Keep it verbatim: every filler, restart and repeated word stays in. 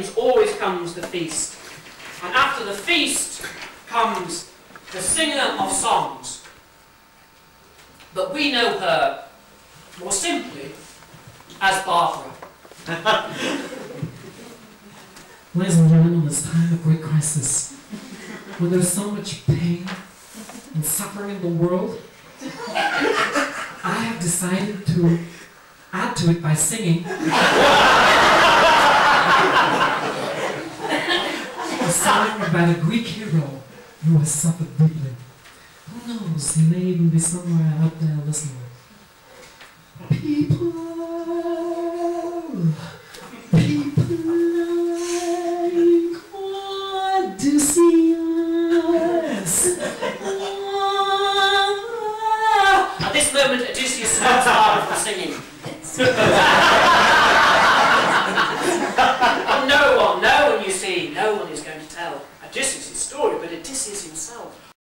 games always comes the feast. And after the feast comes the singer of songs. But we know her more simply as Barbra. Ladies and gentlemen, in this time of great crisis, when there's so much pain and suffering in the world, I have decided to add to it by singing a song about a Greek hero who has suffered deeply. Who knows, he may even be somewhere out there listening. People, people like Odysseus. At this moment, Odysseus stops hard from singing. And no one, no one, you see, no one is going to tell Odysseus' story, but Odysseus himself.